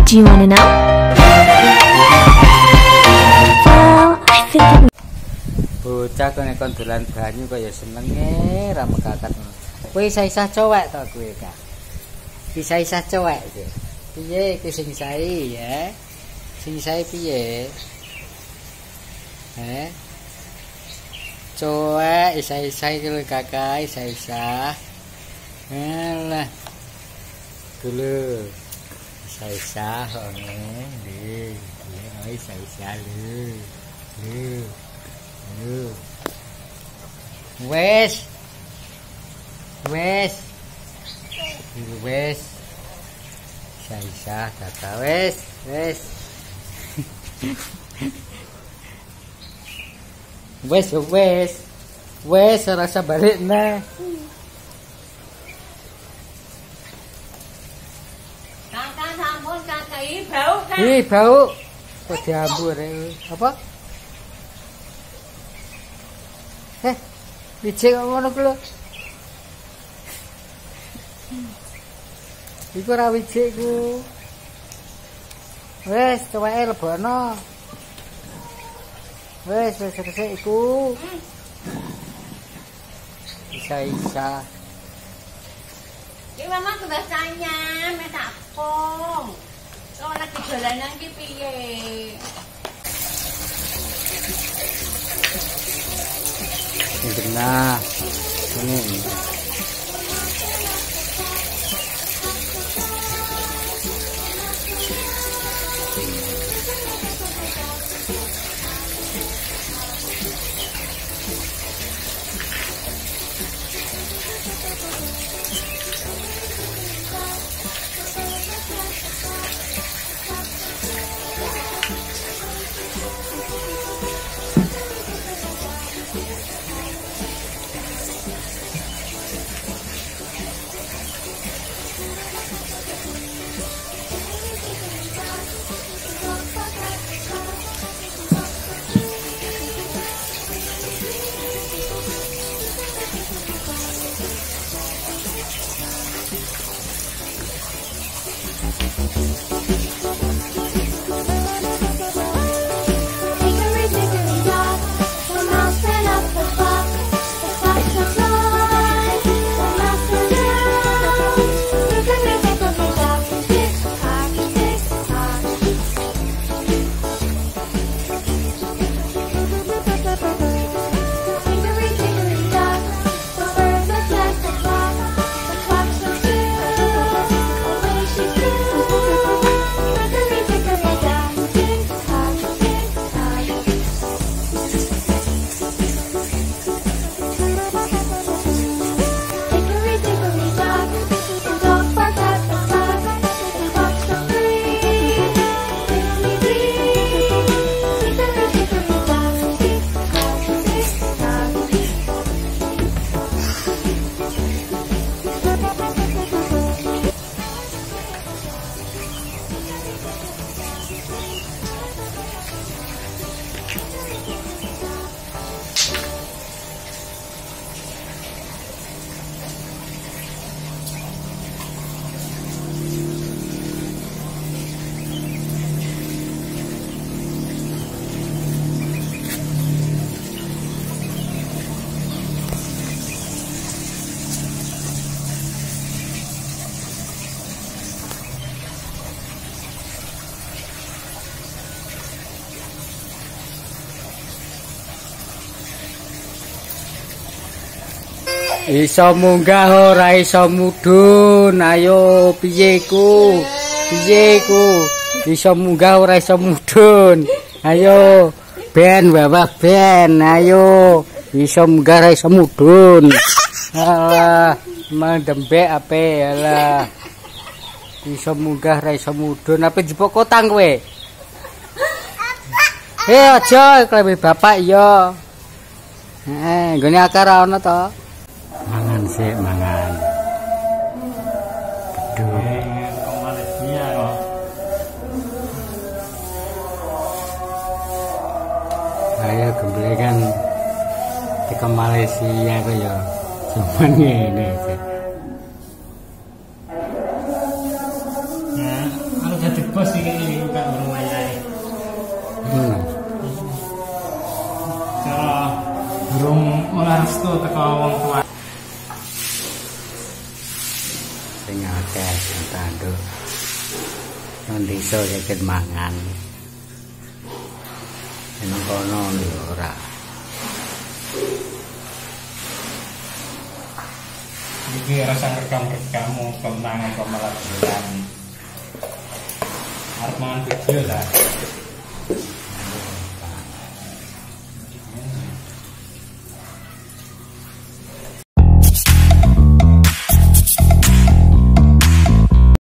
Do you wanna know? Well, I think that bocah kon dolan banyu kaya senenge ra mekakat. Kowe isah-isah cowek to kowe, Kak. Isah-isah cowek iki. Piye iki sing sae ya? Sing sae piye? Cowek isah-isah iki lho Kakak, isah-isah. Alah. Dulu. Isah-isah ngene. Isah-isah lho. Wes. Isah-isah Kakak wes. Wes rasa balik nah. Kakak sampun kakak ini bau kan? Ih bau. Kok diambur apa? Bijik kok ngono ku lho. Iku ora wijik ku. Wes coweke lebono. Wes iku. Isa. Ini mama sudah tanya, minta pong. Kalau lagi jalanan ki piye? Benar. Ini. Iso munggah ora iso mudhun. Ayo piye ku? Iso munggah ora iso mudhun. Ayo ben bawah ben. Ayo iso munggah ora iso mudhun. Alah, mandembek ape alah. Iso munggah ora iso mudhun. Ape jupuk kotang kowe? Aja klewe bapak ya. Nggone akar ana to. Mangan sih, mangan. Ke Malaysia kok. Ayo gemblekan ke Malaysia kok ya. Cuman ngene sih. Nah, kalau jadi bos iki restu teko wong tua. Sing akeh sing tanduk. Nang desa yakin mangan. Nang kono lho ora. Iki rasa rekam-rekam kemenangan pemelat bulan. Arep mangan video lah.